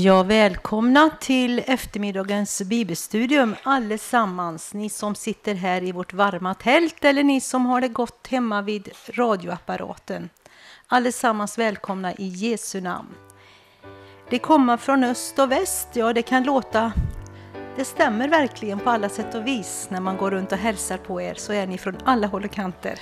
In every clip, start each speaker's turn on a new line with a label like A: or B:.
A: Ja, välkomna till eftermiddagens bibelstudium allesammans. Ni som sitter här i vårt varma tält eller ni som har det gott hemma vid radioapparaten. Allesammans välkomna i Jesu namn. Det kommer från öst och väst, ja det kan låta, det stämmer verkligen på alla sätt och vis. När man går runt och hälsar på er så är ni från alla håll och kanter.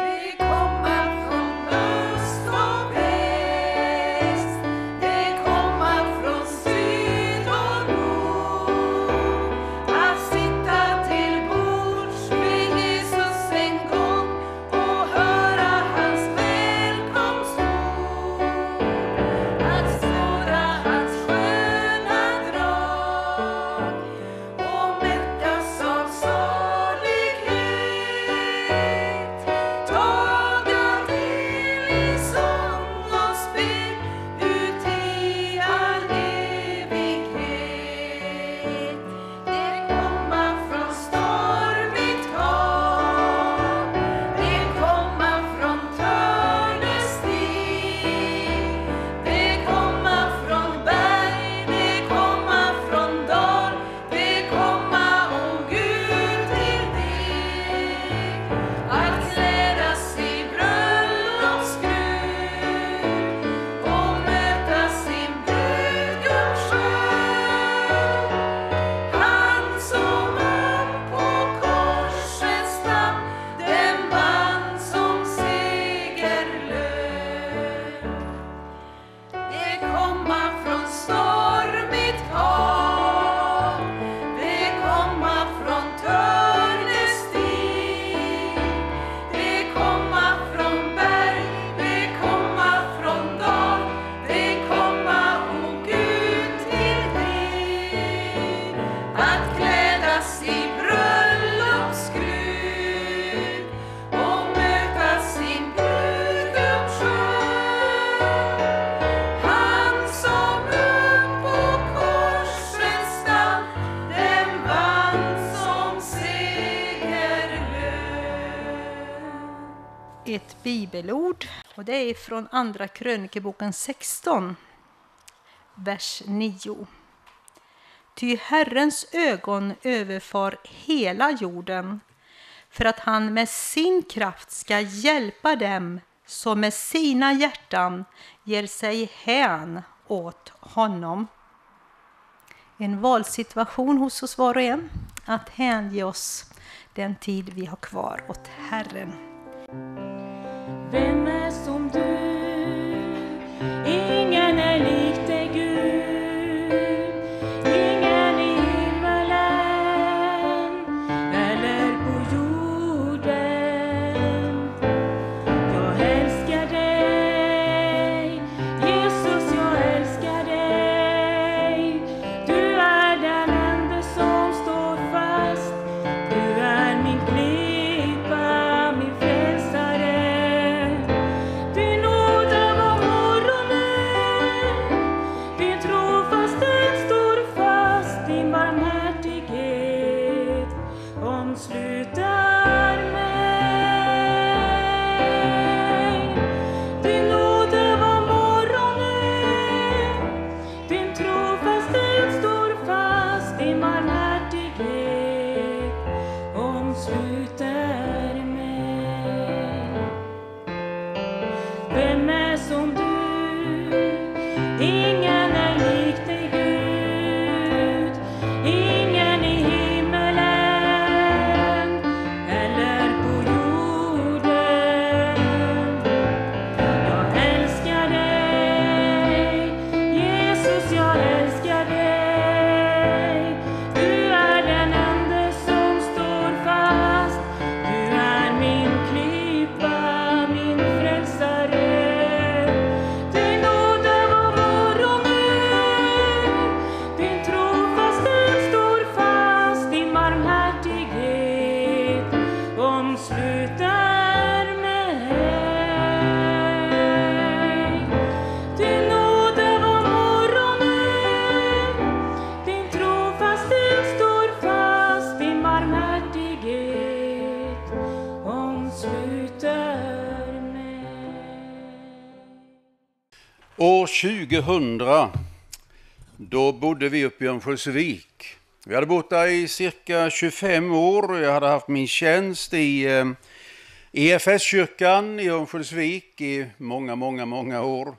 A: Ett bibelord och det är från andra krönikeboken 16, vers 9. Ty Herrens ögon överfar hela jorden för att han med sin kraft ska hjälpa dem som med sina hjärtan ger sig hän åt honom. En valsituation hos oss var och en att hänge oss den tid vi har kvar åt Herren.
B: Vem är som du? Ingen är lik dig, Gud. Ingen i himmelen eller på jorden. Jag älskar dig, Jesus, jag älskar dig. Du är den enda som står fast. Du är min klippa, min frälsare. Vem är som du? Ingen är lik dig, Gud. Ingen i himmelen eller på jorden. Jag älskar dig, Jesus, jag älskar dig. Du är den enda som står fast. Du är min klippa, min frälsare.
C: År 2000 Då bodde vi uppe i Örnsköldsvik. Vi hade bott där i cirka 25 år. Jag hade haft min tjänst i EFS-kyrkan i Örnsköldsvik i många år.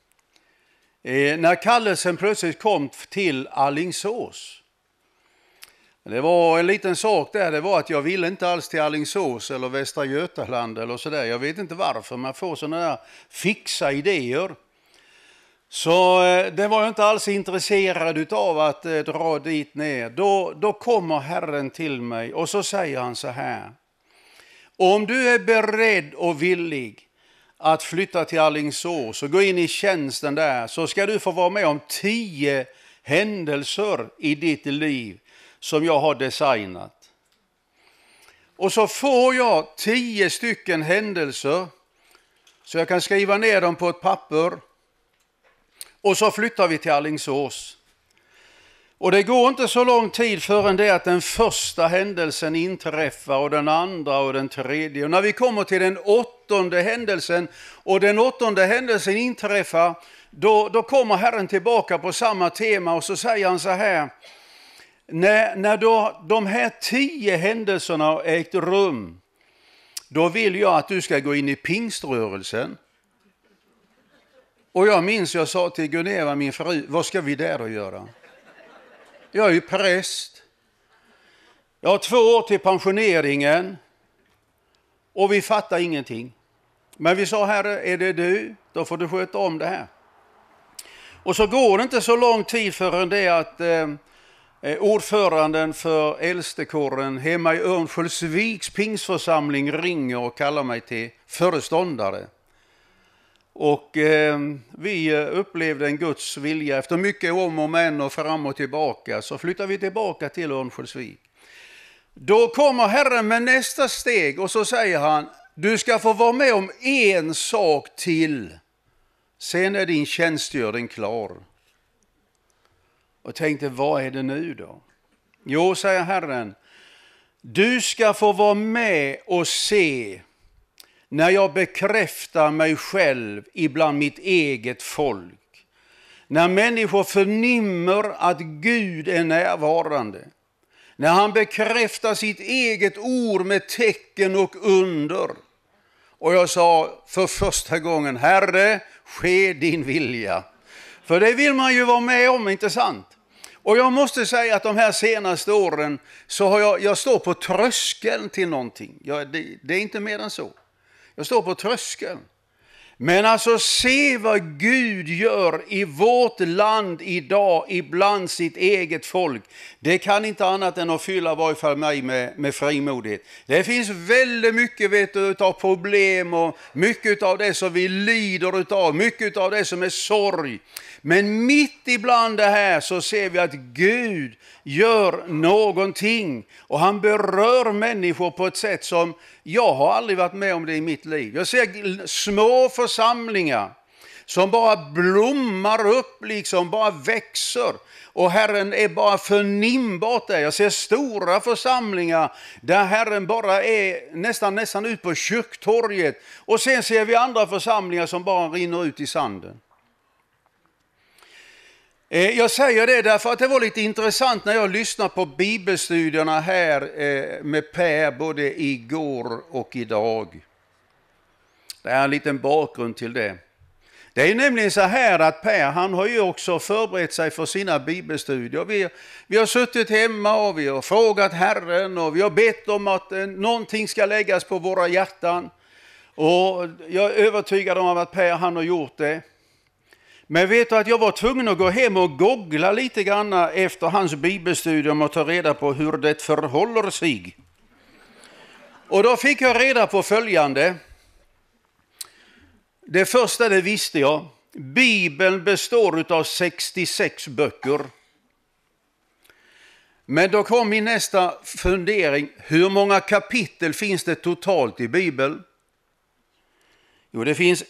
C: När kallelsen plötsligt kom till Alingsås. Det var en liten sak där, det var att jag ville inte alls till Alingsås eller Västra Götaland eller sådär. Jag vet inte varför, man får sådana där fixa idéer. Så det var jag inte alls intresserad av att dra dit ner. Då kommer Herren till mig och så säger han så här. Om du är beredd och villig att flytta till Alingsås och gå in i tjänsten där, så ska du få vara med om 10 händelser i ditt liv som jag har designat. Och så får jag 10 stycken händelser så jag kan skriva ner dem på ett papper. Och så flyttar vi till Alingsås. Och det går inte så lång tid förrän det att den första händelsen inträffar och den andra och den tredje. Och när vi kommer till den 8:e händelsen och den 8:e händelsen inträffar, då kommer Herren tillbaka på samma tema och så säger han så här. När då de här 10 händelserna har ägt rum, då vill jag att du ska gå in i pingströrelsen. Och jag minns, jag sa till Guneva, min fru, vad ska vi där att göra? Jag är ju präst. Jag har 2 år till pensioneringen och vi fattar ingenting. Men vi sa, Herre, är det du? Då får du sköta om det här. Och så går det inte så lång tid förrän det att ordföranden för äldstekåren hemma i Örnsköldsviks pingsförsamling ringer och kallar mig till föreståndare. Och vi upplevde en Guds vilja. Efter mycket om och men och fram och tillbaka så flyttar vi tillbaka till Örnsköldsvik. Då kommer Herren med nästa steg och så säger han, du ska få vara med om en sak till. Sen är din tjänstgöring klar. Och tänkte, vad är det nu då? Jo, säger Herren, du ska få vara med och se när jag bekräftar mig själv ibland mitt eget folk. När människor förnimmer att Gud är närvarande. När han bekräftar sitt eget ord med tecken och under. Och jag sa för första gången, Herre, ske din vilja. För det vill man ju vara med om, inte sant? Och jag måste säga att de här senaste åren så har jag står på tröskeln till någonting. Det är inte mer än så. Jag står på tröskeln. Men alltså se vad Gud gör i vårt land idag ibland sitt eget folk. Det kan inte annat än att fylla i varje fall mig med frimodighet. Det finns väldigt mycket utav problem och mycket av det som vi lider utav. Mycket av det som är sorg. Men mitt ibland det här så ser vi att Gud gör någonting. Och han berör människor på ett sätt som jag har aldrig varit med om det i mitt liv. Jag ser små församlingar som bara blommar upp, liksom bara växer. Och Herren är bara förnimbart där. Jag ser stora församlingar där Herren bara är nästan ut på kyrktorget. Och sen ser vi andra församlingar som bara rinner ut i sanden. Jag säger det därför att det var lite intressant när jag lyssnade på bibelstudierna här med Per både igår och idag. Det är en liten bakgrund till det. Det är nämligen så här att Per, han har ju också förberett sig för sina bibelstudier. Vi har suttit hemma och vi har frågat Herren och vi har bett om att någonting ska läggas på våra hjärtan. Och jag är övertygad om att Per, han har gjort det. Men vet du att jag var tvungen att gå hem och googla lite grann efter hans bibelstudium och ta reda på hur det förhåller sig. Och då fick jag reda på följande. Det första, det visste jag. Bibeln består av 66 böcker. Men då kom min nästa fundering. Hur många kapitel finns det totalt i Bibeln? Jo, det finns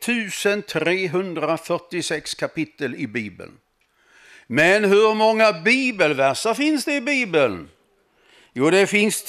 C: 1346 kapitel i Bibeln. Men hur många bibelverser finns det i Bibeln? Jo, det finns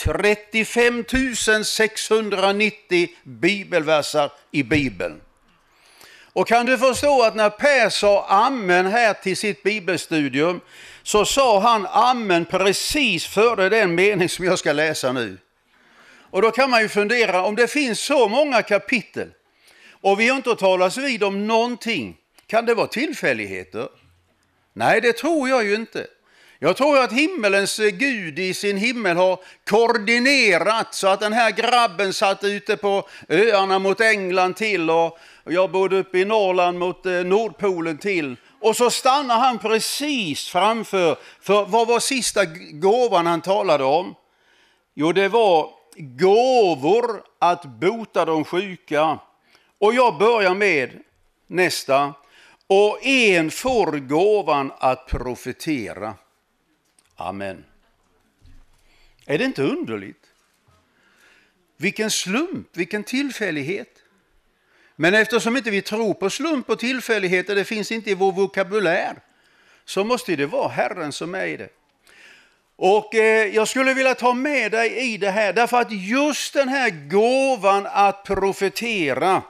C: 35 690 bibelverser i Bibeln. Och kan du förstå att när Per sa amen här till sitt bibelstudium, så sa han amen precis före den mening som jag ska läsa nu. Och då kan man ju fundera, om det finns så många kapitel och vi har inte talas vid om någonting, kan det vara tillfälligheter? Nej, det tror jag ju inte. Jag tror att himmelens Gud i sin himmel har koordinerat så att den här grabben satt ute på öarna mot England till, och jag bodde uppe i Norrland mot Nordpolen till. Och så stannar han precis framför, för vad var sista gåvan han talade om? Jo, det var gåvor att bota de sjuka. Och jag börjar med nästa. Och en får gåvan att profetera. Amen. Är det inte underligt? Vilken slump, vilken tillfällighet. Men eftersom inte vi tror på slump och tillfälligheter, det finns inte i vår vokabulär, så måste det vara Herren som är i det. Och jag skulle vilja ta med dig i det här, därför att just den här gåvan att profetera,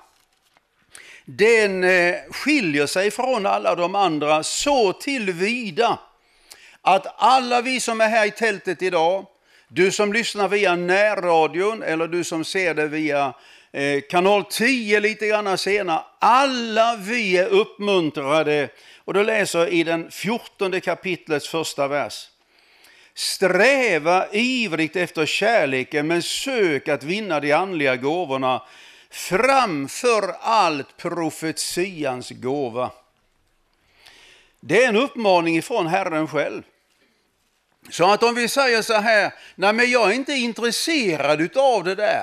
C: den skiljer sig från alla de andra så tillvida att alla vi som är här i tältet idag, du som lyssnar via närradion eller du som ser det via kanal 10 lite grann senare, alla vi är uppmuntrade. Och då läser jag i den 14 kapitlets första vers. Sträva ivrigt efter kärleken, men sök att vinna de andliga gåvorna, framför allt profetians gåva. Det är en uppmaning från Herren själv. Så att om vi säger så här, nej men jag är inte intresserad av det där.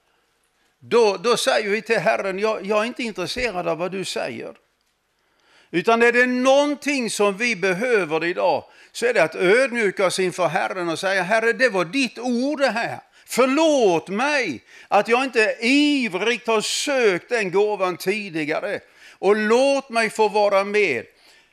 C: Då säger vi till Herren, jag är inte intresserad av vad du säger. Utan är det någonting som vi behöver idag, så är det att ödmjuka oss inför Herren och säga, Herre, det var ditt ord det här. Förlåt mig att jag inte ivrigt har sökt den gåvan tidigare. Och låt mig få vara med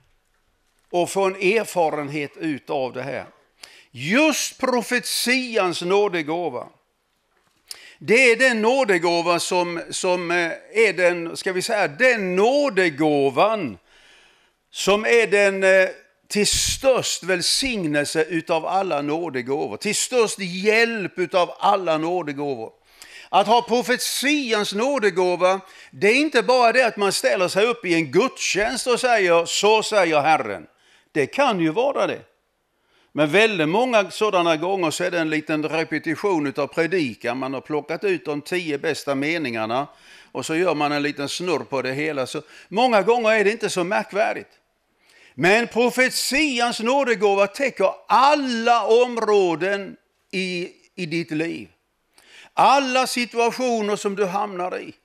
C: och få en erfarenhet utav det här. Just profetians nådegåva. Det är den nådegåva som är den, ska vi säga, den nådegåvan som är den till störst välsignelse utav alla nådegåvor. Till störst hjälp utav alla nådegåvor. Att ha profetians nådegåva, det är inte bara det att man ställer sig upp i en gudstjänst och säger, så säger Herren. Det kan ju vara det. Men väldigt många sådana gånger så är det en liten repetition utav predikan. Man har plockat ut de 10 bästa meningarna och så gör man en liten snurr på det hela. Så många gånger är det inte så märkvärdigt. Men profetians nådegåva täcker alla områden i ditt liv. Alla situationer som du hamnar i.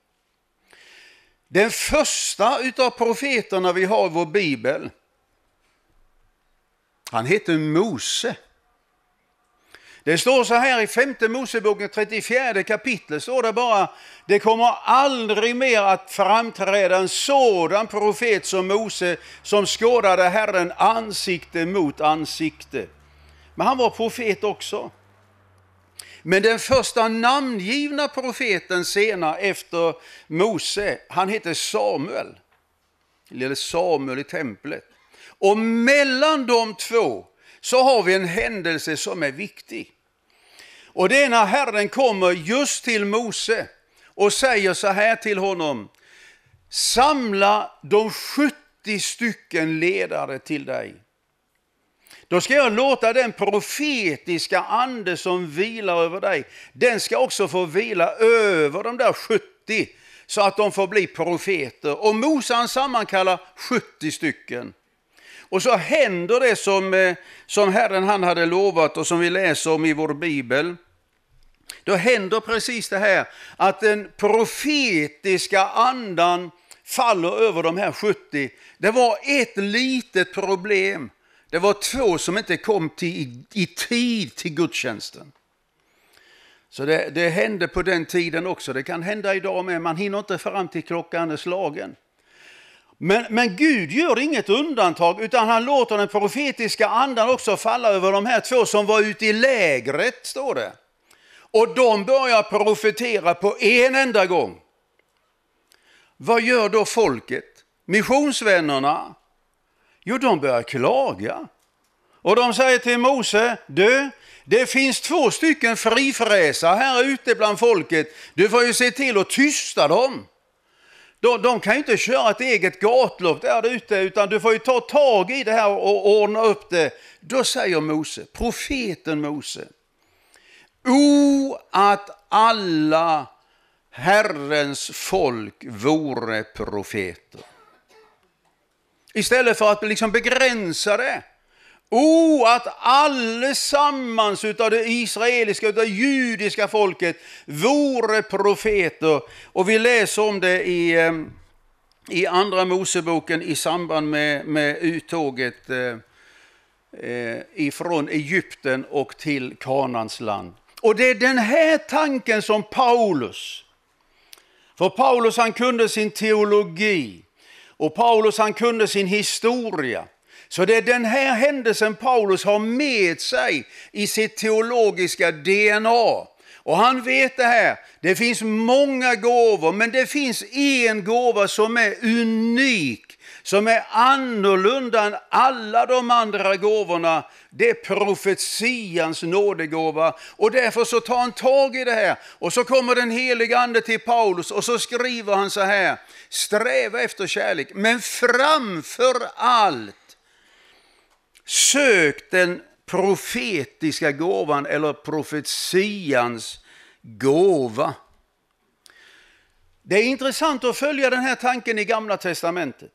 C: Den första utav profeterna vi har i vår bibel, han heter Mose. Det står så här i 5:e Moseboken 34 kapitel, står det bara, det kommer aldrig mer att framträda en sådan profet som Mose, som skådade Herren ansikte mot ansikte. Men han var profet också. Men den första namngivna profeten senare efter Mose, han heter Samuel. Eller Samuel i templet. Och mellan de två så har vi en händelse som är viktig. Och det är när Herren kommer just till Mose och säger så här till honom. Samla de 70 stycken ledare till dig. Då ska jag låta den profetiska ande som vilar över dig, den ska också få vila över de där 70 så att de får bli profeter. Och Mose han sammankallar 70 stycken. Och så händer det som Herren han hade lovat och som vi läser om i vår bibel. Då händer precis det här att den profetiska andan faller över de här 70. Det var ett litet problem. Det var 2 som inte kom i tid till gudstjänsten. Så det hände på den tiden också. Det kan hända idag med. Man hinner inte fram till klockan är slagen. Men Gud gör inget undantag, utan han låter den profetiska andan också falla över de här 2 som var ute i lägret, står det. Och de börjar profetera på en enda gång. Vad gör då folket? Missionsvännerna? Jo, de börjar klaga. Och de säger till Mose, det finns 2 stycken frifräsare här ute bland folket. Du får ju se till att tysta dem. De kan ju inte köra ett eget gatlopp där ute, utan du får ju ta tag i det här och ordna upp det. Då säger Mose, profeten Mose, att alla Herrens folk vore profeter. Istället för att liksom begränsa det. Att allesammans utav det israeliska, utav det judiska folket vore profeter. Och vi läser om det i andra Moseboken i samband med uttåget ifrån Egypten och till Kanans land. Och det är den här tanken som Paulus, för Paulus han kunde sin teologi och Paulus han kunde sin historia. Så det är den här händelsen Paulus har med sig i sitt teologiska DNA. Och han vet det här, det finns många gåvor, men det finns en gåva som är unik, som är annorlunda än alla de andra gåvorna. Det är profetians nådegåva, och därför så tar han tag i det här. Och så kommer den heliga ande till Paulus och så skriver han så här: sträva efter kärlek, men framför allt sök den profetiska gåvan eller profetians gåva. Det är intressant att följa den här tanken i Gamla testamentet.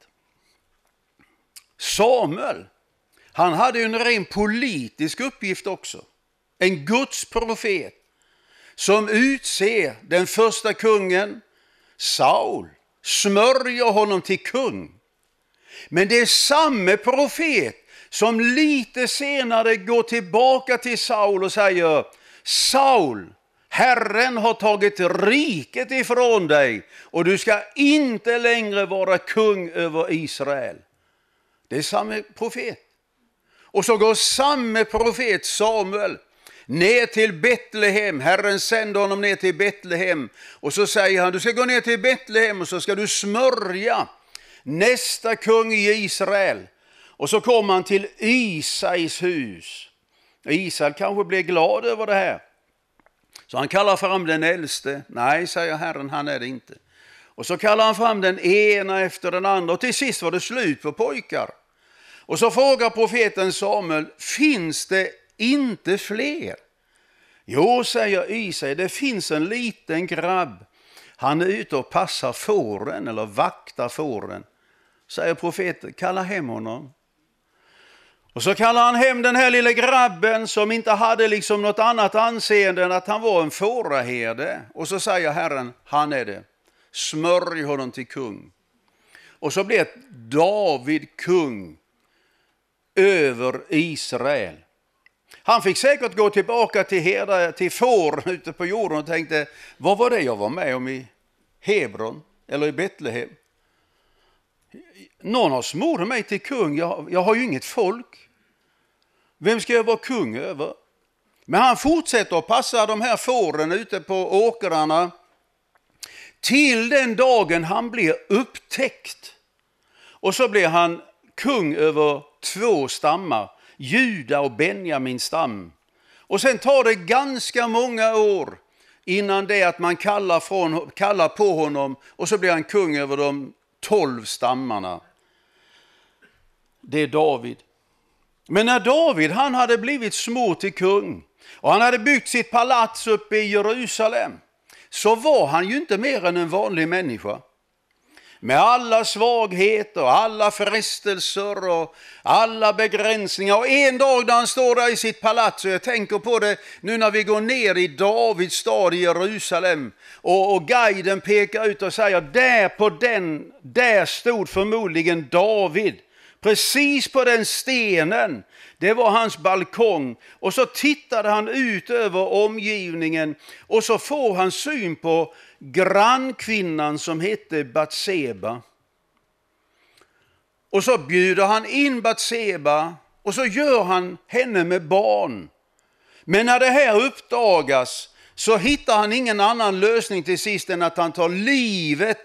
C: Samuel, han hade ju en ren politisk uppgift också. En Guds profet som utser den första kungen, Saul, smörjer honom till kung. Men det är samma profet som lite senare går tillbaka till Saul och säger: Saul, Herren har tagit riket ifrån dig och du ska inte längre vara kung över Israel. Det är samma profet. Och så går samma profet Samuel ner till Betlehem. Herren sände honom ner till Betlehem. Och så säger han: du ska gå ner till Betlehem och så ska du smörja nästa kung i Israel. Och så kommer han till Isais hus. Israel kanske blir glad över det här. Så han kallar fram den äldste. Nej, säger Herren, han är det inte. Och så kallar han fram den ena efter den andra. Och till sist var det slut på pojkar. Och så frågar profeten Samuel: finns det inte fler? Jo, säger Isai, det finns en liten grabb. Han är ute och passar fåren eller vaktar fåren. Säger profeten: kalla hem honom. Och så kallar han hem den här lilla grabben som inte hade liksom något annat anseende än att han var en fåraherde. Och så säger Herren: han är det. Smörj honom till kung. Och så blev David kung över Israel. Han fick säkert gå tillbaka till får ute på jorden och tänkte: vad var det jag var med om i Hebron eller i Betlehem? Någon har smort mig till kung, jag har ju inget folk. Vem ska jag vara kung över? Men han fortsätter att passa de här fåren ute på åkrarna till den dagen han blir upptäckt. Och så blir han kung över 2 stammar, Juda och Benjamin stam. Och sen tar det ganska många år innan det att man kallar på honom, och så blir han kung över de 12 stammarna. Det är David. Men när David, han hade blivit smort till kung och han hade byggt sitt palats uppe i Jerusalem, så var han ju inte mer än en vanlig människa. Med alla svagheter, alla frestelser och alla begränsningar. Och en dag när han står där i sitt palats, och jag tänker på det nu när vi går ner i Davids stad i Jerusalem, och guiden pekar ut och säger: där stod förmodligen David. Precis på den stenen, det var hans balkong. Och så tittade han ut över omgivningen och så får han syn på grannkvinnan som hette Batseba. Och så bjuder han in Batseba och så gör han henne med barn. Men när det här uppdagas så hittar han ingen annan lösning till sist än att han tar livet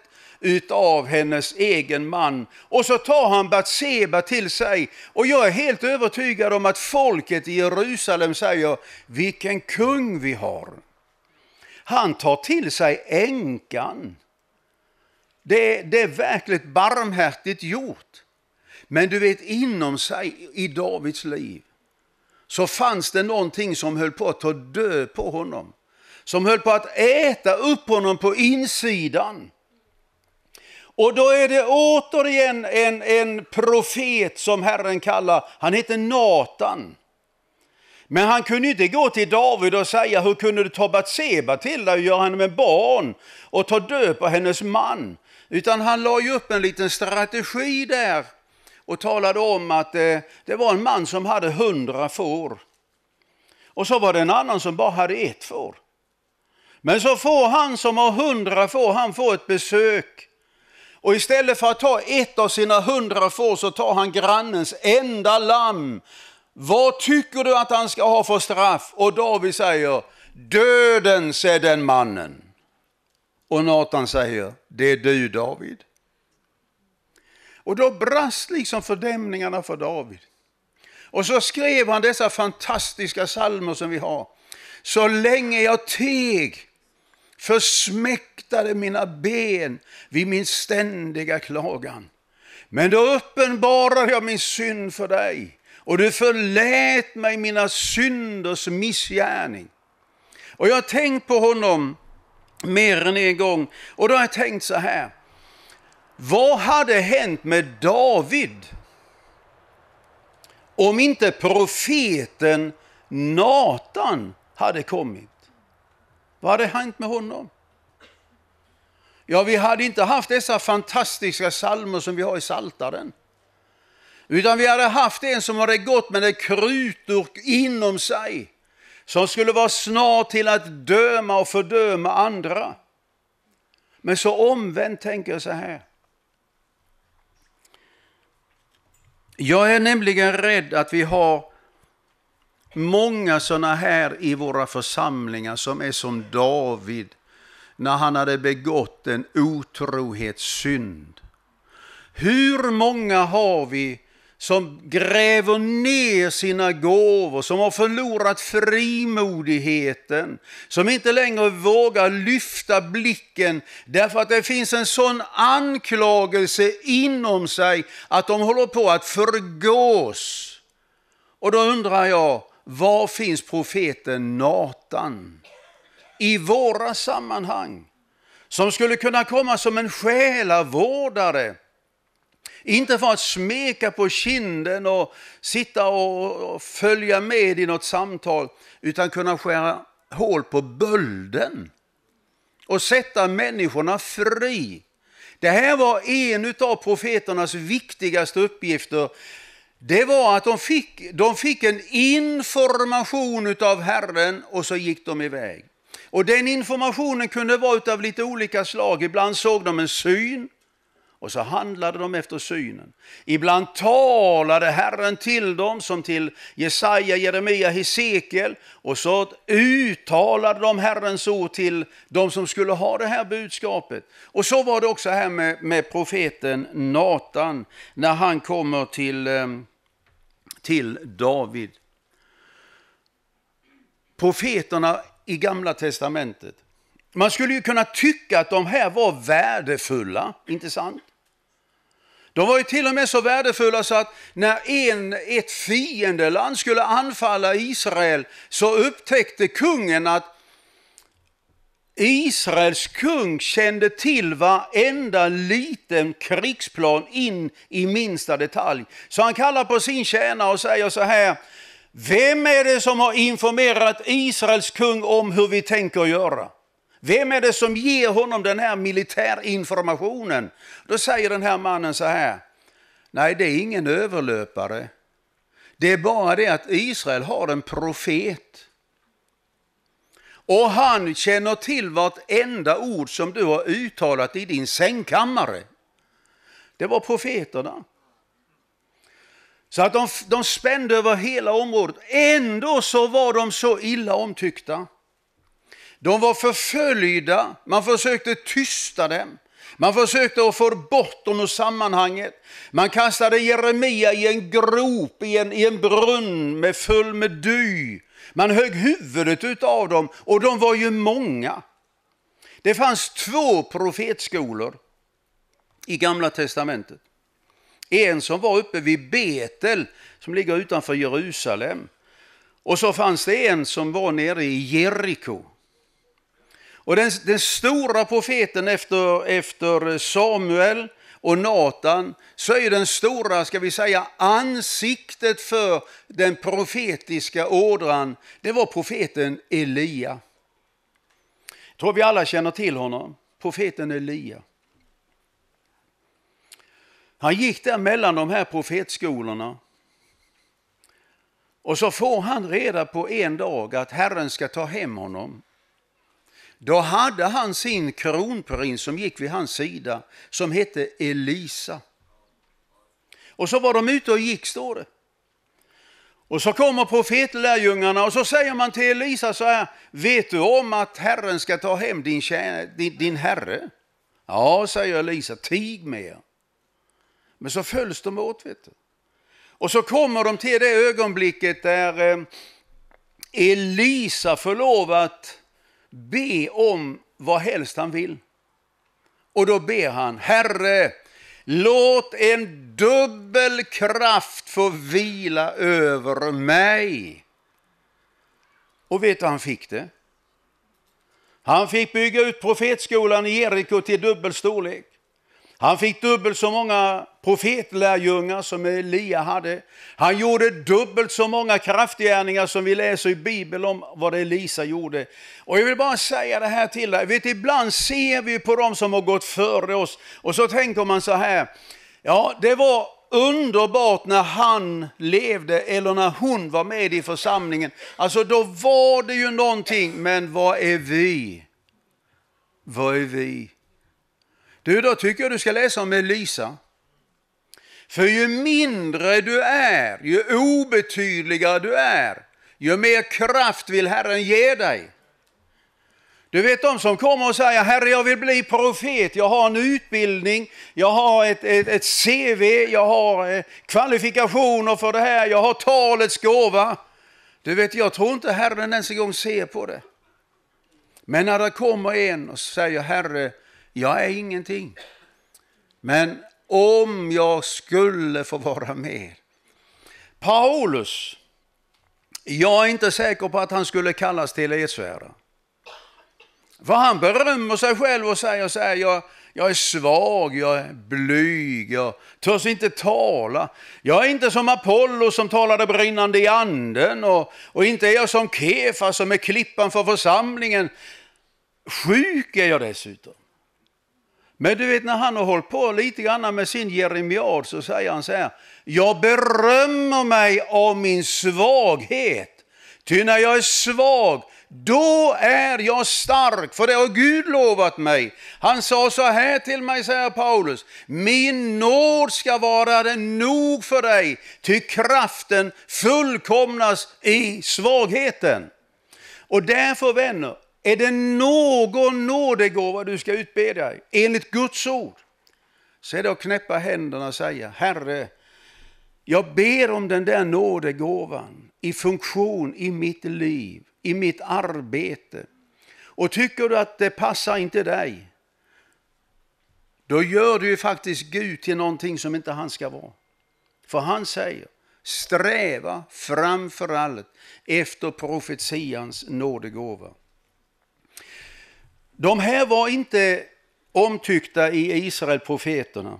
C: utav hennes egen man. Och så tar han Batseba till sig. Och jag är helt övertygad om att folket i Jerusalem säger, vilken kung vi har. Han tar till sig änkan. Det är verkligt barmhärtigt gjort. Men du vet, inom sig i Davids liv så fanns det någonting som höll på att ta död på honom. Som höll på att äta upp honom på insidan. Och då är det återigen en profet som Herren kallar, han heter Natan. Men han kunde inte gå till David och säga, hur kunde du ta Batseba till dig och göra henne med barn och ta död på hennes man? Utan han la ju upp en liten strategi där och talade om att det var en man som hade 100 får. Och så var det en annan som bara hade 1 får. Men så får han som har 100 får, han får ett besök. Och istället för att ta ett av sina 100 får så tar han grannens enda lamm. Vad tycker du att han ska ha för straff? Och David säger, döden, säger den mannen. Och Natan säger, det är du David. Och då brast liksom fördämningarna för David. Och så skrev han dessa fantastiska psalmer som vi har. Så länge jag teg försmäktade mina ben vid min ständiga klagan. Men då uppenbarade jag min synd för dig. Och du förlät mig mina synders missgärning. Och jag har tänkt på honom mer än en gång. Och då har jag tänkt så här. Vad hade hänt med David om inte profeten Natan hade kommit? Vad hade hänt med honom? Ja, vi hade inte haft dessa fantastiska psalmer som vi har i Psaltaren. Utan vi hade haft en som hade gått med ett krutdurk inom sig. Som skulle vara snar till att döma och fördöma andra. Men så omvänt tänker jag så här. Jag är nämligen rädd att vi har många sådana här i våra församlingar som är som David när han hade begått en otrohetssynd. Hur många har vi som gräver ner sina gåvor, som har förlorat frimodigheten, som inte längre vågar lyfta blicken därför att det finns en sån anklagelse inom sig att de håller på att förgås. Och då undrar jag, var finns profeten Natan i våra sammanhang som skulle kunna komma som en själavårdare? Inte för att smeka på kinden och sitta och följa med i något samtal, utan kunna skära hål på bölden och sätta människorna fri. Det här var en av profeternas viktigaste uppgifter. Det var att de fick en information av Herren och så gick de iväg. Och den informationen kunde vara av lite olika slag. Ibland såg de en syn. Och så handlade de efter synen. Ibland talade Herren till dem som till Jesaja, Jeremia, Hesekiel. Och så uttalade de Herrens ord till de som skulle ha det här budskapet. Och så var det också här med profeten Natan när han kommer till David. Profeterna i Gamla testamentet. Man skulle ju kunna tycka att de här var värdefulla, inte sant? De var ju till och med så värdefulla så att när ett fiendeland skulle anfalla Israel så upptäckte kungen att Israels kung kände till varenda liten krigsplan in i minsta detalj. Så han kallar på sin tjänare och säger så här: vem är det som har informerat Israels kung om hur vi tänker göra? Vem är det som ger honom den här militärinformationen? Då säger den här mannen så här: nej, det är ingen överlöpare. Det är bara det att Israel har en profet. Och han känner till vartenda ord som du har uttalat i din sängkammare. Det var profeterna. Så att de spände över hela området. Ändå så var de så illa omtyckta. De var förföljda, man försökte tysta dem. Man försökte att få bort dem ur sammanhanget. Man kastade Jeremia i en grop, i en brunn full med dy. Man högg huvudet utav dem, och de var ju många. Det fanns 2 profetskolor i Gamla testamentet. En som var uppe vid Betel, som ligger utanför Jerusalem. Och så fanns det en som var nere i Jeriko. Och den stora profeten efter Samuel och Natan, så är den stora, ska vi säga, ansiktet för den profetiska ådran. Det var profeten Elia. Jag tror vi alla känner till honom, profeten Elia. Han gick där mellan de här profetskolorna. Och så får han reda på en dag att Herren ska ta hem honom. Då hade han sin kronprins som gick vid hans sida, som hette Elisa. Och så var de ute och gick, står det. Och så kommer profetlärjungarna och så säger man till Elisa så här: vet du om att Herren ska ta hem din herre? Ja, säger Elisa, tig med. Men så följs de åt, vet du. Och så kommer de till det ögonblicket där Elisa får lov att be om vad helst han vill. Och då ber han: Herre, låt en dubbel kraft få vila över mig. Och vet du, han fick det. Han fick bygga ut profetskolan i Jeriko till dubbel storlek. Han fick dubbelt så många profetlärjungar som Elia hade. Han gjorde dubbelt så många kraftgärningar som vi läser i Bibeln om vad Elisa gjorde. Och jag vill bara säga det här till dig. Vet, ibland ser vi på dem som har gått före oss och så tänker man så här: ja, det var underbart när han levde eller när hon var med i församlingen. Alltså då var det ju någonting, men vad är vi? Vad är vi? Du, då tycker jag du ska läsa om Elisa. För ju mindre du är, ju obetydligare du är, ju mer kraft vill Herren ge dig. Du vet de som kommer och säger: Herre, jag vill bli profet, jag har en utbildning, jag har ett CV, jag har kvalifikationer för det här, jag har talets gåva. Du vet, jag tror inte Herren ens en gång ser på det. Men när det kommer en och säger: Herre, jag är ingenting, men om jag skulle få vara med. Paulus, jag är inte säker på att han skulle kallas till edsvärda. För han berömmer sig själv och säger så här: jag är svag, jag är blyg, jag törs inte tala. Jag är inte som Apollo som talade brinnande i anden, och inte är jag som Kefa som är klippan för församlingen. Sjuk är jag dessutom. Men du vet, när han har hållit på lite grann med sin jeremiad så säger han så här: jag berömmer mig av min svaghet. Ty när jag är svag, då är jag stark, för det har Gud lovat mig. Han sa så här till mig, säger Paulus: min nåd ska vara den nog för dig, ty kraften fullkomnas i svagheten. Och därför, vänner, är det någon nådegåva du ska utbe dig enligt Guds ord, så är det att knäppa händerna och säga: Herre, jag ber om den där nådegåvan i funktion i mitt liv, i mitt arbete. Och tycker du att det passar inte dig, då gör du ju faktiskt Gud till någonting som inte han ska vara. För han säger: sträva framför allt efter profetians nådegåva. De här var inte omtyckta i Israel, profeterna.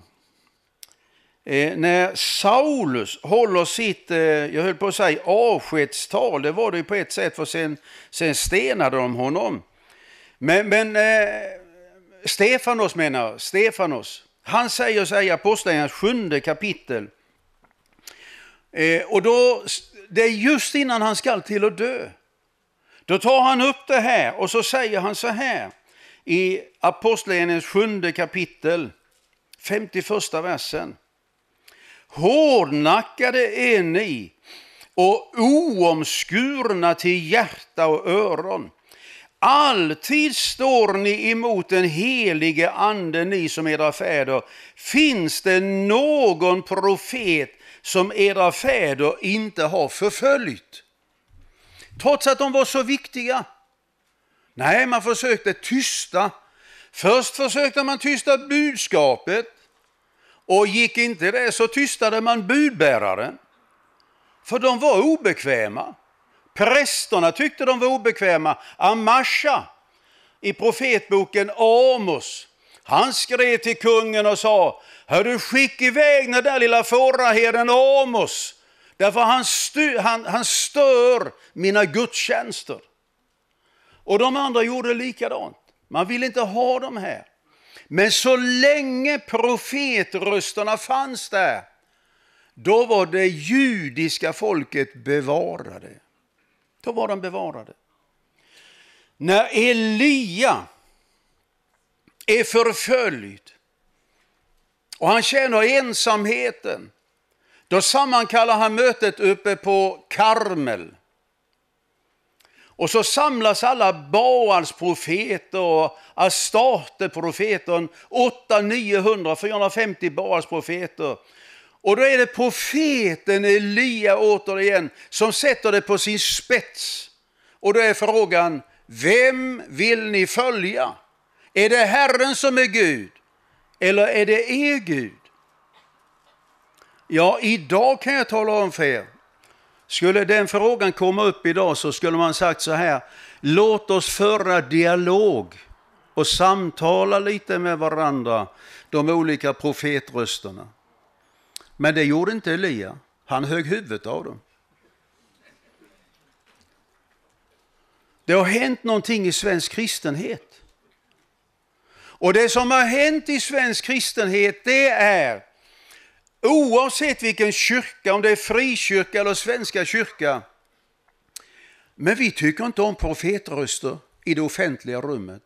C: När Saulus håller sitt, jag höll på att säga avskedstal, det var det ju på ett sätt, för sen stenade de honom. Men Stefanos, han säger så här i Apostlagärningarnas 7:e kapitel. Och då, det är just innan han ska till att dö. Då tar han upp det här och så säger han så här i Apostlagärningarnas 7:e kapitel, 51:a versen. Hårdnackade är ni och oomskurna till hjärta och öron. Alltid står ni emot den helige ande, ni som era fäder. Finns det någon profet som era fäder inte har förföljt? Trots att de var så viktiga. Nej, man försökte tysta. Först försökte man tysta budskapet. Och gick inte det så tystade man budbäraren. För de var obekväma. Prästerna tyckte de var obekväma. Amasha i profetboken Amos. Han skrev till kungen och sa: hör du, skick iväg den där lilla fåraherden Amos. Därför han stör mina gudstjänster. Och de andra gjorde likadant. Man vill inte ha dem här. Men så länge profetrösterna fanns där, då var det judiska folket bevarade. Då var de bevarade. När Elia är förföljd och han känner ensamheten, då sammankallar han mötet uppe på Karmel. Och så samlas alla Baals profeter och Astarte profeter, 800, 900, 450 Baals profeter. Och då är det profeten Elia återigen som sätter det på sin spets. Och då är frågan: vem vill ni följa? Är det Herren som är Gud? Eller är det er Gud? Ja, idag kan jag tala om för er. Skulle den frågan komma upp idag så skulle man sagt så här: låt oss föra dialog och samtala lite med varandra, de olika profetrösterna. Men det gjorde inte Elia. Han högg huvudet av dem. Det har hänt någonting i svensk kristenhet. Och det som har hänt i svensk kristenhet, det är, oavsett vilken kyrka, om det är frikyrka eller svenska kyrka, men vi tycker inte om profetröster i det offentliga rummet.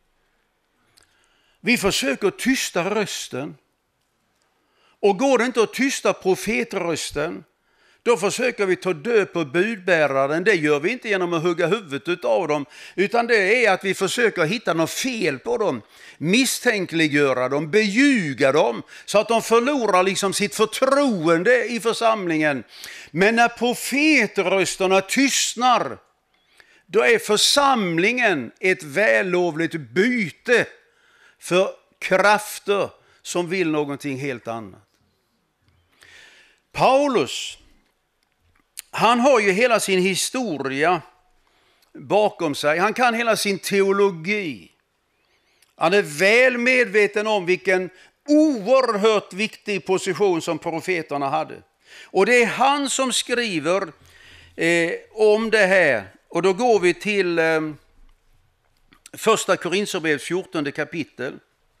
C: Vi försöker tysta rösten. Och går det inte att tysta profetrösten, då försöker vi ta död på budbäraren. Det gör vi inte genom att hugga huvudet av dem, utan det är att vi försöker hitta något fel på dem, misstänkliggöra dem, beljuga dem, så att de förlorar liksom sitt förtroende i församlingen. Men när profetrösterna tystnar, då är församlingen ett vällovligt byte för krafter som vill någonting helt annat. Paulus, han har ju hela sin historia bakom sig. Han kan hela sin teologi. Han är väl medveten om vilken oerhört viktig position som profeterna hade. Och det är han som skriver om det här. Och då går vi till första Korinthierbrevet 14 kapitel.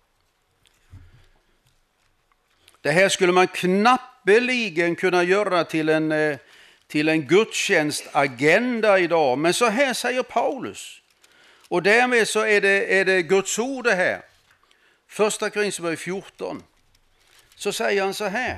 C: Det här skulle man knappeligen kunna göra till en gudstjänstagenda idag. Men så här säger Paulus. Och därmed så är det Guds ord det här. Första Korinthierbrevet 14. Så säger han så här.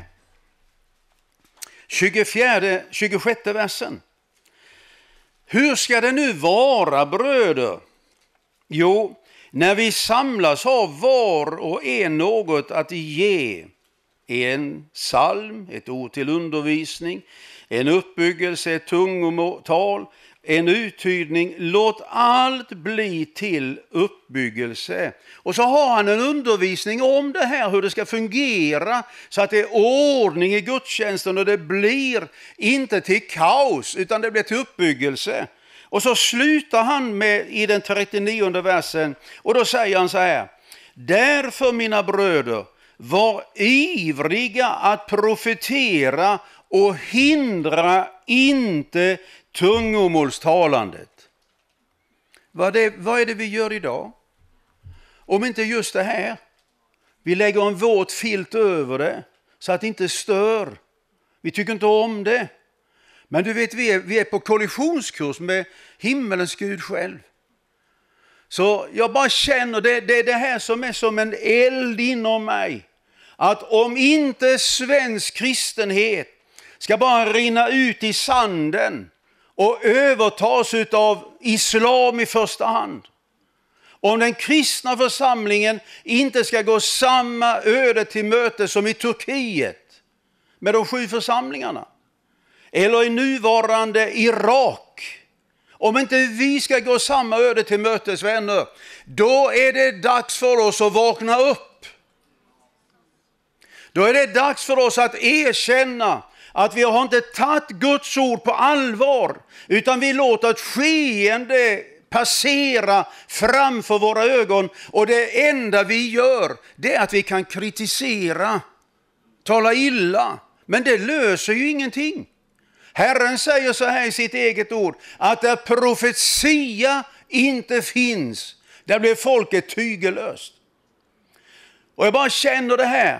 C: 26 versen. Hur ska det nu vara, bröder? Jo, när vi samlas har var och en något att ge. En psalm, ett ord till undervisning, en uppbyggelse, ett tungotal, en uttydning. Låt allt bli till uppbyggelse. Och så har han en undervisning om det här, hur det ska fungera, så att det är ordning i gudstjänsten och det blir inte till kaos utan det blir till uppbyggelse. Och så slutar han med i den 39:e versen, och då säger han så här: därför, mina bröder, var ivriga att profetera och hindra inte tungomålstalandet. Vad är det vi gör idag? Om inte just det här. Vi lägger en våt filt över det så att det inte stör. Vi tycker inte om det. Men du vet, vi är på kollisionskurs med himmelens Gud själv. Så jag bara känner, det är det här som är som en eld inom mig. Att om inte svensk kristenhet ska bara rinna ut i sanden och övertas av islam i första hand, Om den kristna församlingen inte ska gå samma öde till möte som i Turkiet med de 7 församlingarna, eller i nuvarande Irak, om inte vi ska gå samma öde till mötes, vänner, då är det dags för oss att vakna upp. Då är det dags för oss att erkänna att vi har inte tagit Guds ord på allvar, utan vi låter ett skeende passera framför våra ögon, och det enda vi gör, det är att vi kan kritisera, tala illa, men det löser ju ingenting. Herren säger så här i sitt eget ord, att där profetia inte finns, där blir folket tygellöst. Och jag bara känner det här,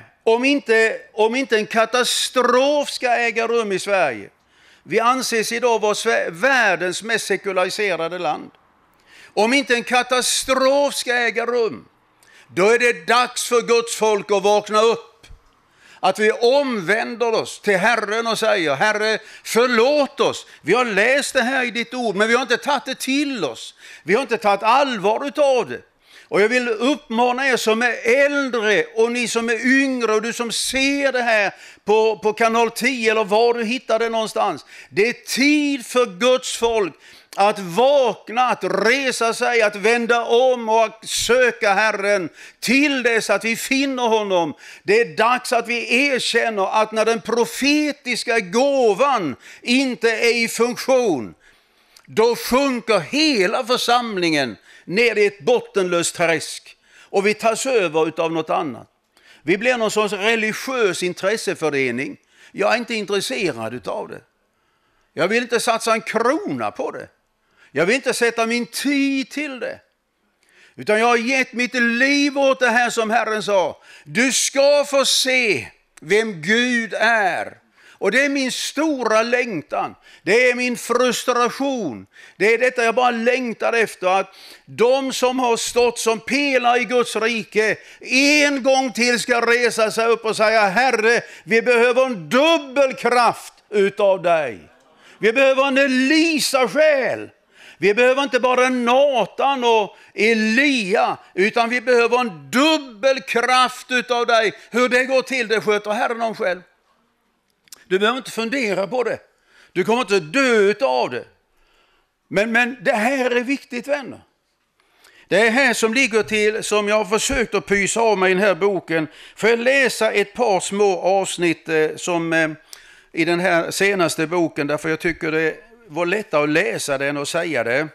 C: om inte en katastrof ska äga rum i Sverige. Vi anses idag vara världens mest sekulariserade land. Om inte en katastrof ska äga rum, då är det dags för Guds folk att vakna upp. Att vi omvänder oss till Herren och säger, Herre, förlåt oss. Vi har läst det här i ditt ord, men vi har inte tagit det till oss. Vi har inte tagit allvar utav det. Och jag vill uppmana er som är äldre och ni som är yngre och du som ser det här på kanal 10 eller var du hittar det någonstans. Det är tid för Guds folk att vakna, att resa sig, att vända om och att söka Herren till dess att vi finner honom. Det är dags att vi erkänner att när den profetiska gåvan inte är i funktion, då sjunker hela församlingen ner i ett bottenlöst träsk och vi tas över av något annat. Vi blir någon sorts religiös intresseförening. Jag är inte intresserad av det. Jag vill inte satsa en krona på det. Jag vill inte sätta min tid till det. Utan jag har gett mitt liv åt det här som Herren sa. Du ska få se vem Gud är. Och det är min stora längtan. Det är min frustration. Det är detta jag bara längtar efter. Att de som har stått som pelare i Guds rike en gång till ska resa sig upp och säga, Herre, vi behöver en dubbel kraft utav dig. Vi behöver en Elisa-själ. Vi behöver inte bara Natan och Elia, utan vi behöver en dubbel kraft utav dig. Hur det går till, det sköter Herren om själv. Du behöver inte fundera på det. Du kommer inte dö av det. Men det här är viktigt, vänner. Det är här som ligger till, som jag har försökt att pysa av mig i den här boken. Får jag läsa ett par små avsnitt som i den här senaste boken, därför jag tycker det var lättare att läsa det än att säga det.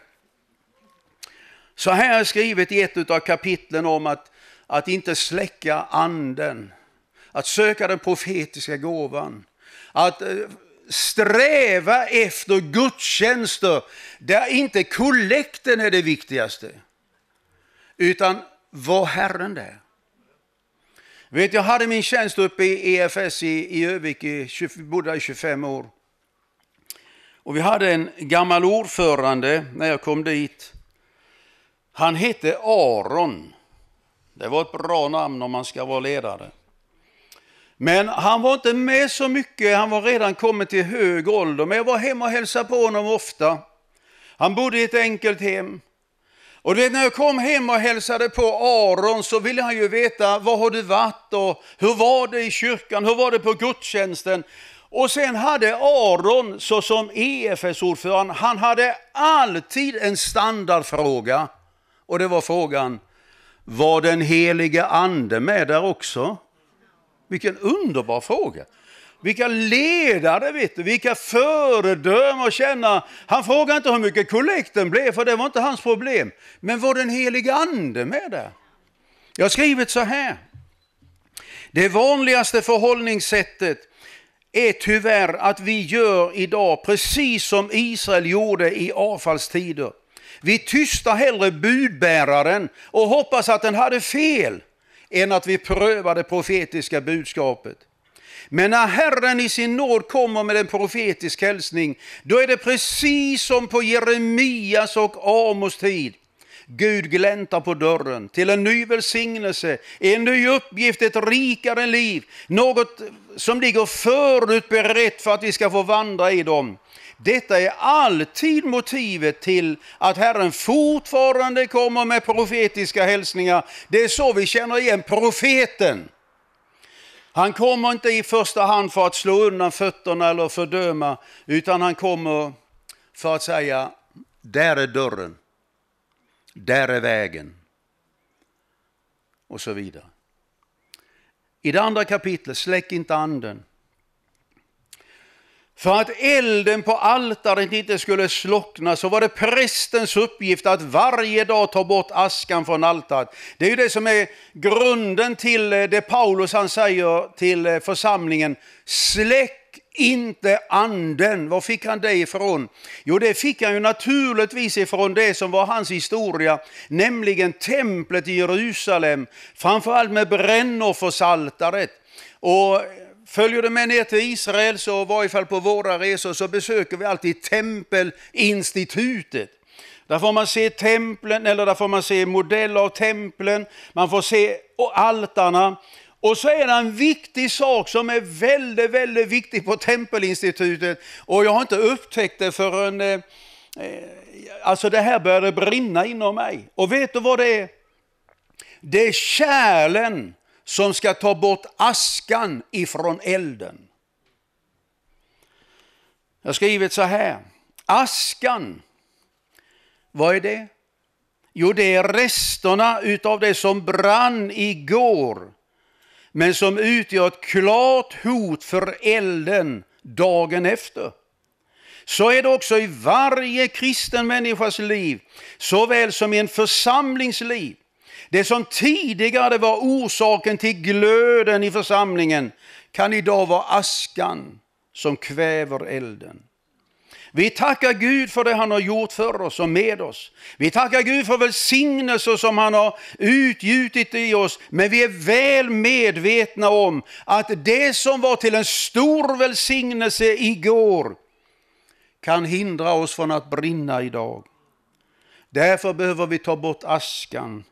C: Så här är skrivet i ett av kapitlen om att inte släcka anden. Att söka den profetiska gåvan. Att sträva efter gudstjänster där inte kollekten är det viktigaste. Utan var Herren där. Vet, jag hade min tjänst uppe i EFS i Övik, bodde i 25 år. Och vi hade en gammal ordförande när jag kom dit. Han hette Aron. Det var ett bra namn om man ska vara ledare. Men han var inte med så mycket, han var redan kommit till hög ålder. Men jag var hemma och hälsade på honom ofta. Han bodde i ett enkelt hem. Och du vet, när jag kom hem och hälsade på Aron så ville han ju veta, var har du varit och hur var det i kyrkan, hur var det på gudstjänsten. Och sen hade Aron, så som EFS-ordförande, han hade alltid en standardfråga. Och det var frågan, var den heliga ande med där också? Vilken underbar fråga. Vilka ledare, vet du, vilka föredömen att känna. Han frågade inte hur mycket kollekten blev, för det var inte hans problem. Men var den heliga ande med där? Jag har skrivit så här. Det vanligaste förhållningssättet är tyvärr att vi gör idag precis som Israel gjorde i avfallstider. Vi tystar hellre budbäraren och hoppas att den hade fel än att vi prövar det profetiska budskapet. Men när Herren i sin nåd kommer med en profetisk hälsning, då är det precis som på Jeremias och Amos tid. Gud gläntar på dörren till en ny välsignelse, en ny uppgift, ett rikare liv. Något som ligger förutberett för att vi ska få vandra i dem. Detta är alltid motivet till att Herren fortfarande kommer med profetiska hälsningar. Det är så vi känner igen profeten. Han kommer inte i första hand för att slå undan fötterna eller fördöma, utan han kommer för att säga, där är dörren, där är vägen och så vidare. I det andra kapitlet, släck inte anden. För att elden på altaret inte skulle slockna så var det prästens uppgift att varje dag ta bort askan från altaret. Det är ju det som är grunden till det Paulus han säger till församlingen. Släck inte anden. Var fick han det ifrån? Jo, det fick han ju naturligtvis ifrån det som var hans historia, nämligen templet i Jerusalem, framförallt med brännoffersaltaret. Och följer du med ner till Israel, så i varje fall på våra resor, så besöker vi alltid tempelinstitutet. Där får man se templen, eller där får man se modeller av templen, man får se altarna. Och så är det en viktig sak som är väldigt, väldigt viktig på tempelinstitutet. Och jag har inte upptäckt det förrän alltså det här började brinna inom mig. Och vet du vad det är? Det är kärlen som ska ta bort askan ifrån elden. Jag har skrivit så här. Askan, vad är det? Jo, det är resterna utav det som brann igår, men som utgör ett klart hot för elden dagen efter. Så är det också i varje kristen människas liv, såväl som i en församlingsliv. Det som tidigare var orsaken till glöden i församlingen kan idag vara askan som kväver elden. Vi tackar Gud för det han har gjort för oss och med oss. Vi tackar Gud för välsignelser som han har utgjutit i oss. Men vi är väl medvetna om att det som var till en stor välsignelse igår kan hindra oss från att brinna idag. Därför behöver vi ta bort askan.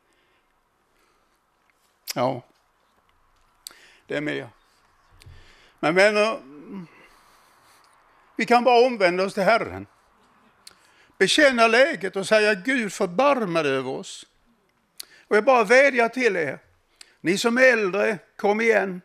C: Ja, det är med. Men vänner, vi kan bara omvända oss till Herren. Bekänna läget och säga Gud förbarma dig över oss. Och jag bara vädjar till er. Ni som är äldre, kom igen.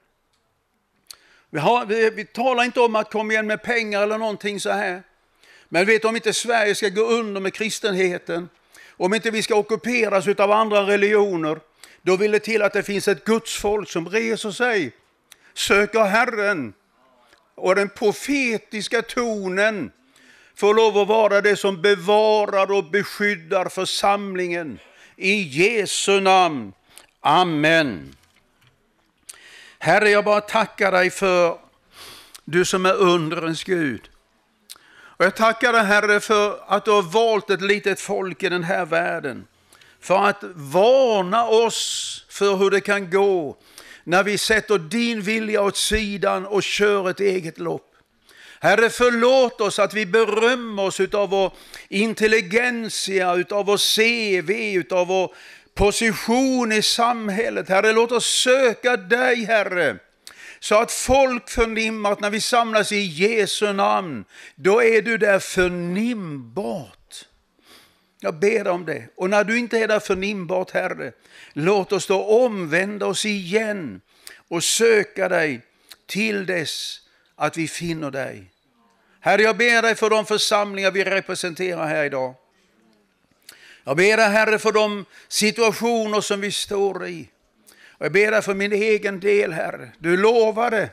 C: Vi talar inte om att komma igen med pengar eller någonting så här. Men vet om inte Sverige ska gå under med kristenheten, om inte vi ska ockuperas av andra religioner, då vill det till att det finns ett Guds folk som reser sig, söker Herren. Och den profetiska tonen får lov att vara det som bevarar och beskyddar församlingen. I Jesu namn. Amen. Herre, jag bara tackar dig för du som är undrens Gud. Och jag tackar dig, Herre, för att du har valt ett litet folk i den här världen. För att varna oss för hur det kan gå när vi sätter din vilja åt sidan och kör ett eget lopp. Herre, förlåt oss att vi berömmer oss utav vår intelligensia, utav vår CV, utav vår position i samhället. Herre, låt oss söka dig, Herre, så att folk förnimmar att när vi samlas i Jesu namn, då är du där förnimbart. Jag ber om det. Och när du inte är där förnimbart, Herre, låt oss då omvända oss igen och söka dig till dess att vi finner dig. Herre, jag ber dig för de församlingar vi representerar här idag. Jag ber dig, Herre, för de situationer som vi står i. Och jag ber dig för min egen del, Herre. Du lovade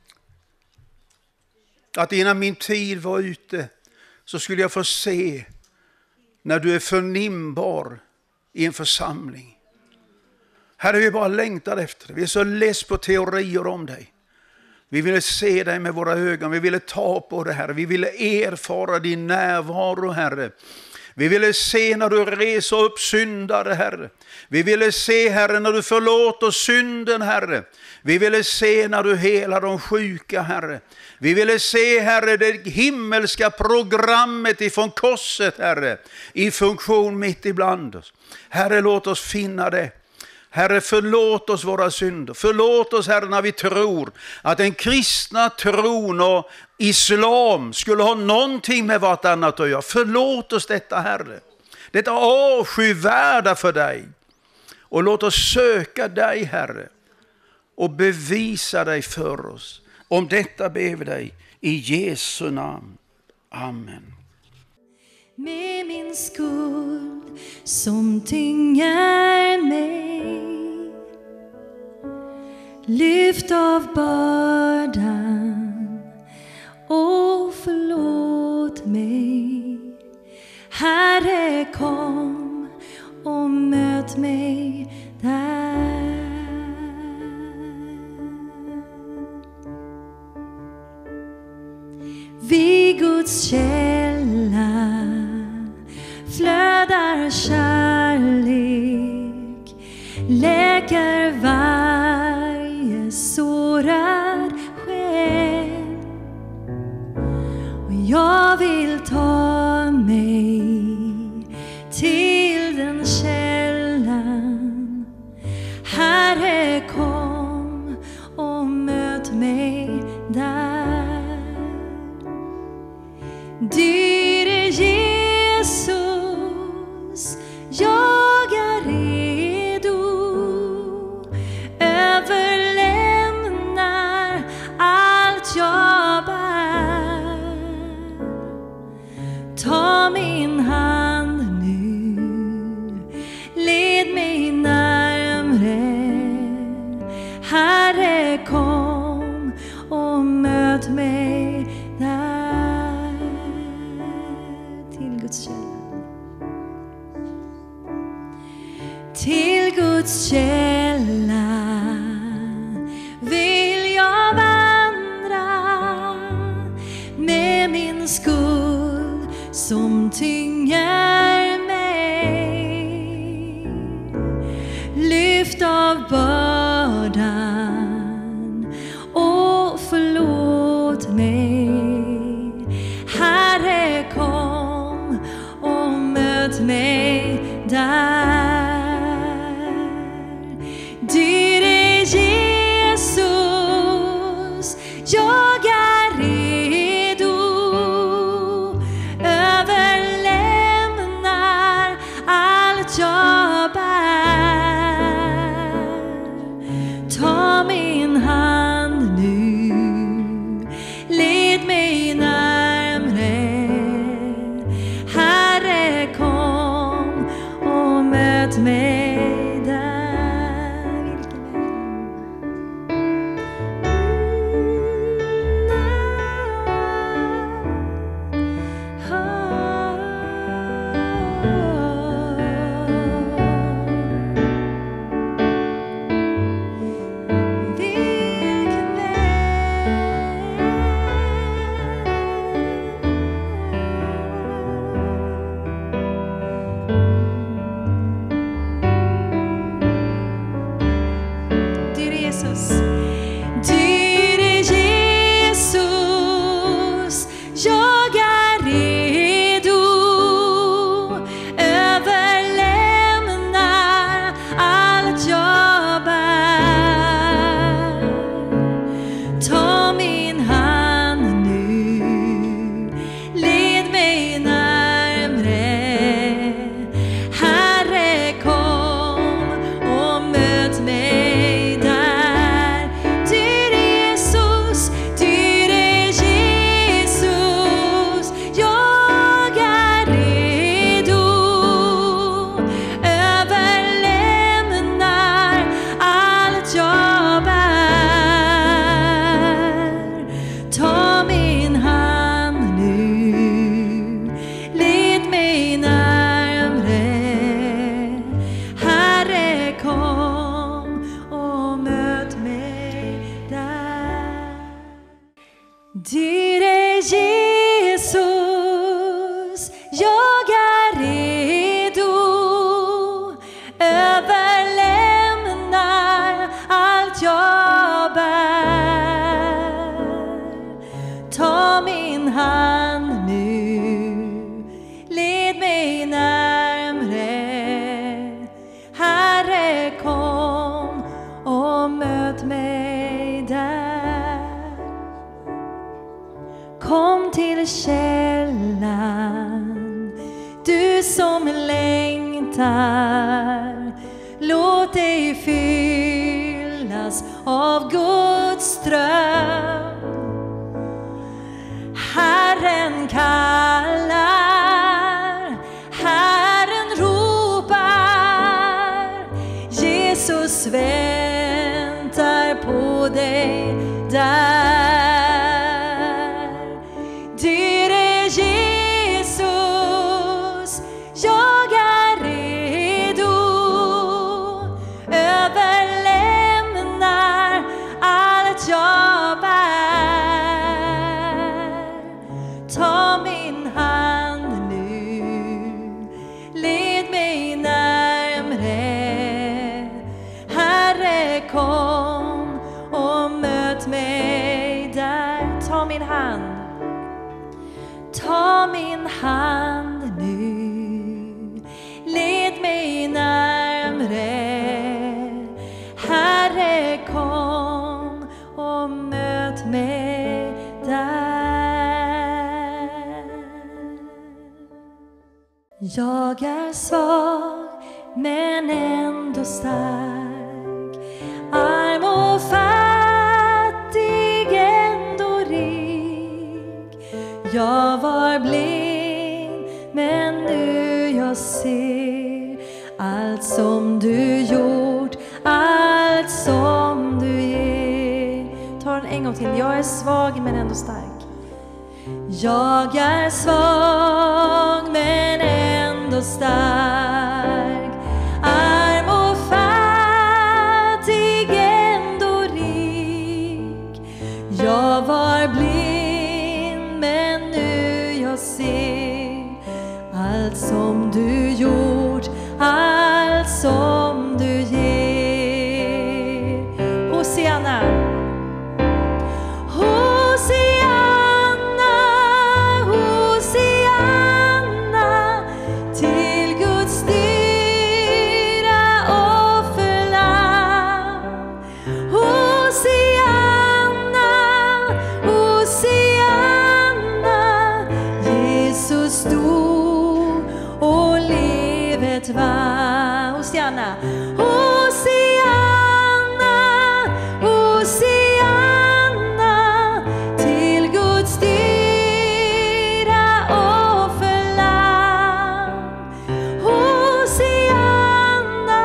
C: att innan min tid var ute så skulle jag få se när du är förnimbar i en församling. Herre, vi bara längtar efter det. Vi är så less på teorier om dig. Vi ville se dig med våra ögon. Vi ville ta på det, Herre. Vi ville erfara din närvaro, Herre. Vi ville se när du reser upp syndare, Herre. Vi ville se, Herre, när du förlåter synden, Herre. Vi ville se när du helar de sjuka, Herre. Vi ville se, Herre, det himmelska programmet ifrån korset, Herre, i funktion mitt ibland oss. Herre, låt oss finna det. Herre, förlåt oss våra synder. Förlåt oss, Herre, när vi tror att den kristna tron och islam skulle ha någonting med vartannat att göra. Förlåt oss detta, Herre. Detta avskyvärda för dig. Och låt oss söka dig, Herre, och bevisa dig för oss. Om detta ber vi dig i Jesu namn. Amen.
B: Med min skuld som tynger mig, lyft av bördan och förlåt mig. Herre, kom och möt mig där. Vid Guds källa flödar kärlek, läker varje sårad själ. Och jag vill ta mig till den källan. Herre, kom och möt mig där. Dyre Jesus, jag är redo, överlämnar allt jag bär. Ta min hand nu, led mig närmre. Herre, kom och möt mig där. Till Guds källa vill jag vandra, med min skuld som tynger mig. Lyft av bördan och förlåt mig. Herre, kom och möt mig där. Dyre Jesus, jag är redo, överlämnar allt jag bär. Ta min hand nu, led mig närmre. Herre, kom och möt mig där.
D: till källan, du som längtar, låt dig fyllas av Guds ström. Herren kallar, Herren ropar, Jesus väntar på dig där. Det är Jesus, jag är redo, överlämnar allt jag bär. Ta min hand nu, led mig närmre. Herre, kom och möt mig där. Ta min hand. Ta min hand nu, led mig närmre. Herre, kom och möt mig där. Jag är svag men ändå stark, arm och fattig ändå rik. Jag var blind men nu jag ser allt som du gjort, allt som du ger. Ta den en gång till. Jag är svag men ändå stark. Jag är svag men ändå stark, arm och fattig ändå rik. Jag var blind men nu jag ser allt som du gjort, allt som du ger. Hosianna. Hosianna, Hosianna, till Guds dyra offerlamm. Hosianna, Hosianna, Jesus dog och livet vann. Hosianna. Hosianna, Hosianna, till Guds dyra offerlamm. Hosianna,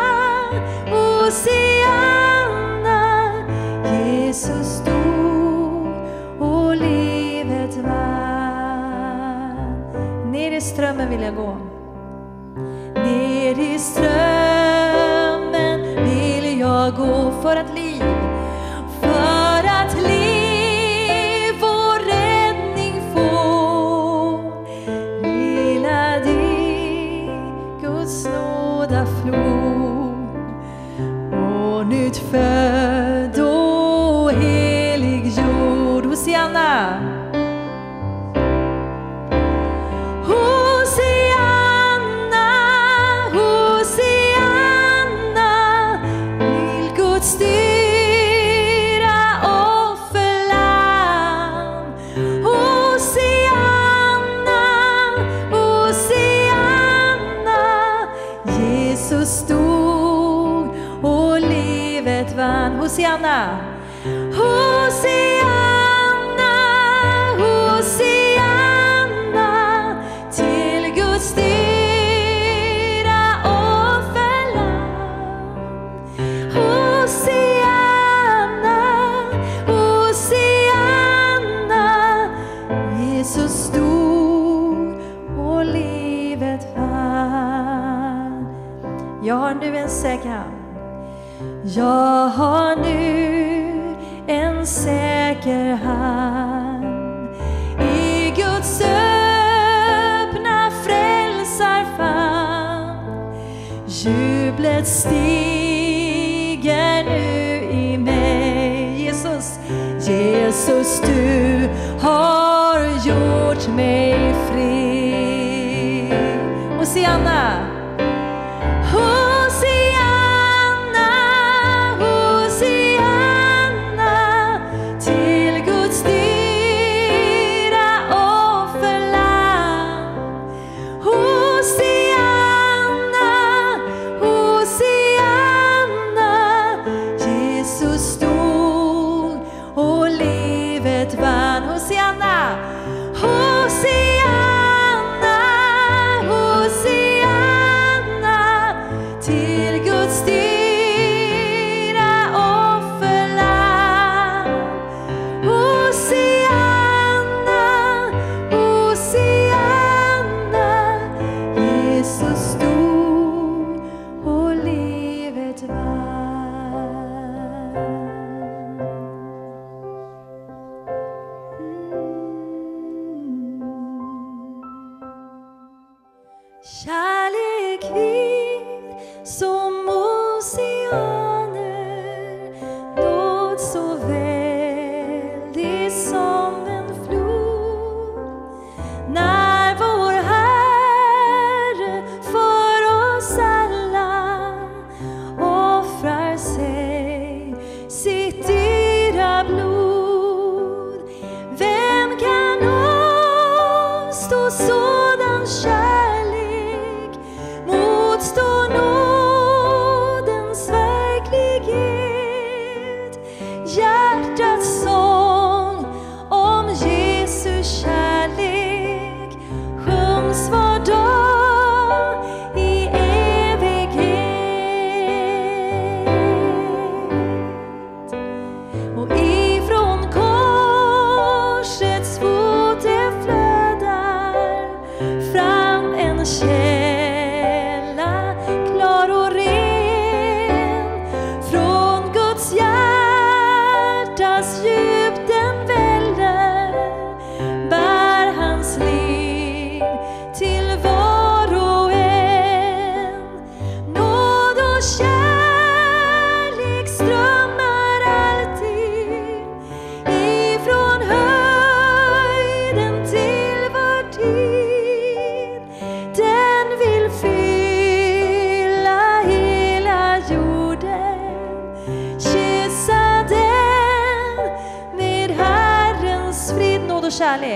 D: Hosianna, Jesus dog och livet vann. Ner i strömmen vill jag gå. Ner i strömmen vill jag gå för att liv och räddning få. Lilla dig Guds nåda flod och nytt född och helig jord. Hosianna. Hosianna, Hosianna, till Guds dyra offerlamm. Hosianna, Hosianna, Jesus dog och livet vann. Hosianna. Hosianna, Hosianna, till Guds dyra offerlamm. Hosianna, Hosianna, Jesus dog och livet vann. Jag har nu en säker hand. Jag har nu en säker hand i Guds öppna frälsarfamn. Jublet stiger nu i mig. Jesus, Jesus, du har gjort mig fri. Hosianna. Hosianna, Hosianna, till Guds dyra offerlamm.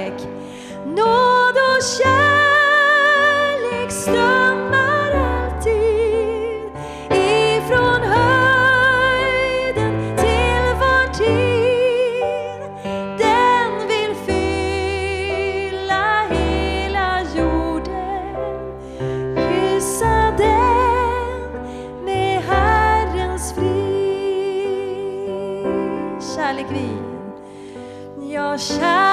D: kärlek. Nåd och kärlek strömmar alltid ifrån höjden till vår tid. Den vill fylla hela jorden, kyssa den med Herrens frid. Kärlek vin, ja, kärlek